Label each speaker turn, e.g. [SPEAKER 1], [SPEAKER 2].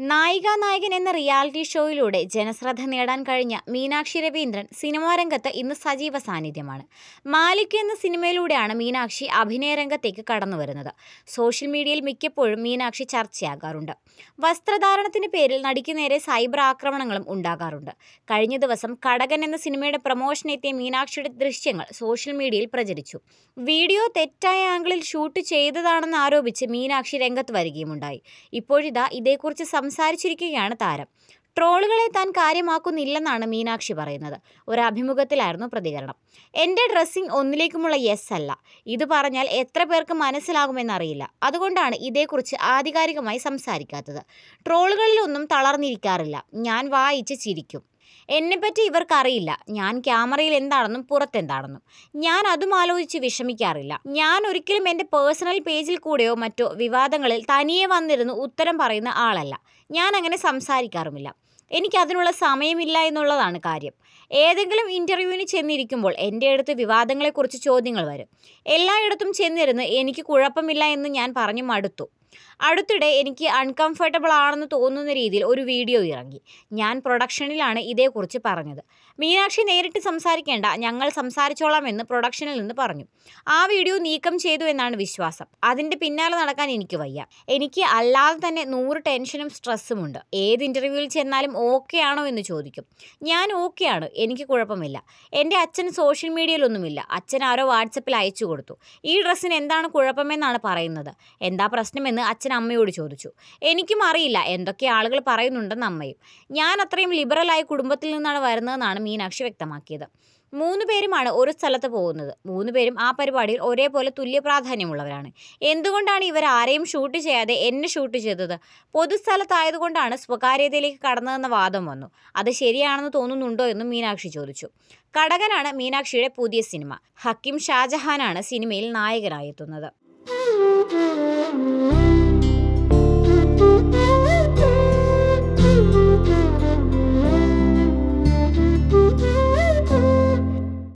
[SPEAKER 1] നായികാനായകൻ എന്ന റിയാലിറ്റി ഷോയിലൂടെ ജനശ്രദ്ധ നേടാൻ കഴിഞ്ഞ മീനാക്ഷി രവീന്ദ്രൻ സിനിമാ രംഗത്ത് ഇന്ന് സജീവ സാന്നിധ്യമാണ്. മാലിക് എന്ന സിനിമയിലൂടെയാണ് മീനാക്ഷി അഭിനയ രംഗത്തേക്ക് കടന്നുവരുന്നത്. സോഷ്യൽ മീഡിയയിൽ മിക്കപ്പോഴും മീനാക്ഷി ചർച്ചയാകാറുണ്ട്. വസ്ത്രധാരണത്തിന് പേരിൽ നടിക്ക് നേരെ സൈബർ ആക്രമണങ്ങളും ഉണ്ടാകാറുണ്ട്. കഴിഞ്ഞ ദിവസം കടകൻ എന്ന സിനിമയുടെ പ്രമോഷനെത്തിയ മീനാക്ഷിയുടെ ദൃശ്യങ്ങൾ സോഷ്യൽ മീഡിയയിൽ പ്രചരിച്ചു. വീഡിയോ തെറ്റായ ആംഗിളിൽ ഷൂട്ട് ചെയ്തതാണെന്ന് ആരോപിച്ച് മീനാക്ഷി രംഗത്ത് വരികയുമുണ്ടായി. ഇപ്പോഴിതാ ഇതേക്കുറിച്ച് സംസാരിച്ചിരിക്കുകയാണ് താരം. ട്രോളുകളെ താൻ കാര്യമാക്കുന്നില്ലെന്നാണ് മീനാക്ഷി പറയുന്നത്. ഒരു അഭിമുഖത്തിലായിരുന്നു പ്രതികരണം. എൻ്റെ ഡ്രസ്സിംഗ് ഒന്നിലേക്കുമുള്ള യെസ് അല്ല. ഇത് പറഞ്ഞാൽ എത്ര പേർക്ക് മനസ്സിലാകുമെന്നറിയില്ല. അതുകൊണ്ടാണ് ഇതേക്കുറിച്ച് ആധികാരികമായി സംസാരിക്കാത്തത്. ട്രോളുകളിലൊന്നും തളർന്നിരിക്കാറില്ല. ഞാൻ വായിച്ച് ചിരിക്കും. എന്നെപ്പറ്റി ഇവർക്കറിയില്ല ഞാൻ ക്യാമറയിൽ എന്താണെന്നും പുറത്തെന്താണെന്നും. ഞാൻ അതും ആലോചിച്ച് വിഷമിക്കാറില്ല. ഞാൻ ഒരിക്കലും എൻ്റെ പേഴ്സണൽ പേജിൽ കൂടെയോ മറ്റോ വിവാദങ്ങളിൽ തനിയെ വന്നിരുന്ന് ഉത്തരം പറയുന്ന ആളല്ല. ഞാൻ അങ്ങനെ സംസാരിക്കാറുമില്ല. എനിക്കതിനുള്ള സമയമില്ല എന്നുള്ളതാണ് കാര്യം. ഏതെങ്കിലും ഇൻ്റർവ്യൂവിന് ചെന്നിരിക്കുമ്പോൾ എൻ്റെ അടുത്ത് വിവാദങ്ങളെക്കുറിച്ച് ചോദ്യങ്ങൾ വരും. എല്ലായിടത്തും ചെന്നിരുന്ന് എനിക്ക് കുഴപ്പമില്ല എന്ന് ഞാൻ പറഞ്ഞു മടുത്തു. അടുത്തിടെ എനിക്ക് അൺകംഫർട്ടബിൾ ആണെന്ന് തോന്നുന്ന രീതിയിൽ ഒരു വീഡിയോ ഇറങ്ങി. ഞാൻ പ്രൊഡക്ഷനിലാണ് ഇതേക്കുറിച്ച് പറഞ്ഞത്. മീനാക്ഷി നേരിട്ട് സംസാരിക്കേണ്ട, ഞങ്ങൾ സംസാരിച്ചോളാം എന്ന് പ്രൊഡക്ഷനിൽ നിന്ന് പറഞ്ഞു. ആ വീഡിയോ നീക്കം ചെയ്തു എന്നാണ് വിശ്വാസം. അതിൻ്റെ പിന്നാലെ നടക്കാൻ എനിക്ക് വയ്യ. എനിക്ക് അല്ലാതെ തന്നെ 100 ടെൻഷനും സ്ട്രെസ്സുമുണ്ട്. ഏത് ഇൻ്റർവ്യൂവിൽ ചെന്നാലും ഓക്കെ ആണോ എന്ന് ചോദിക്കും. ഞാൻ ഓക്കെയാണ്, എനിക്ക് കുഴപ്പമില്ല. എൻ്റെ അച്ഛൻ സോഷ്യൽ മീഡിയയിലൊന്നുമില്ല. അച്ഛൻ ആരോ വാട്സപ്പിൽ അയച്ചു കൊടുത്തു. ഈ ഡ്രസ്സിന് എന്താണ് കുഴപ്പമെന്നാണ് പറയുന്നത്. എന്താ പ്രശ്നമെന്ന് അച്ഛൻ അമ്മയോട് ചോദിച്ചു. എനിക്കും അറിയില്ല, എന്തൊക്കെ ആളുകൾ പറയുന്നുണ്ടെന്ന് അമ്മയും. ഞാൻ അത്രയും ലിബറലായ കുടുംബത്തിൽ നിന്നാണ് വരുന്നതെന്നാണ് മീനാക്ഷി വ്യക്തമാക്കിയത്. 3 പേരുമാണ് ഒരു സ്ഥലത്ത് പോകുന്നത്. 3 പേരും ആ പരിപാടിയിൽ ഒരേപോലെ തുല്യ പ്രാധാന്യമുള്ളവരാണ്. എന്തുകൊണ്ടാണ് ഇവർ ആരെയും ഷൂട്ട് ചെയ്യാതെ എന്നെ ഷൂട്ട് ചെയ്തത്? പൊതുസ്ഥലത്തായതുകൊണ്ടാണ് സ്വകാര്യതയിലേക്ക് കടന്നതെന്ന വാദം വന്നു. അത് ശരിയാണെന്ന് തോന്നുന്നുണ്ടോ എന്നും മീനാക്ഷി ചോദിച്ചു. കടകനാണ് മീനാക്ഷിയുടെ പുതിയ സിനിമ. ഹക്കീം ഷാജഹാനാണ് സിനിമയിൽ നായകനായെത്തുന്നത്.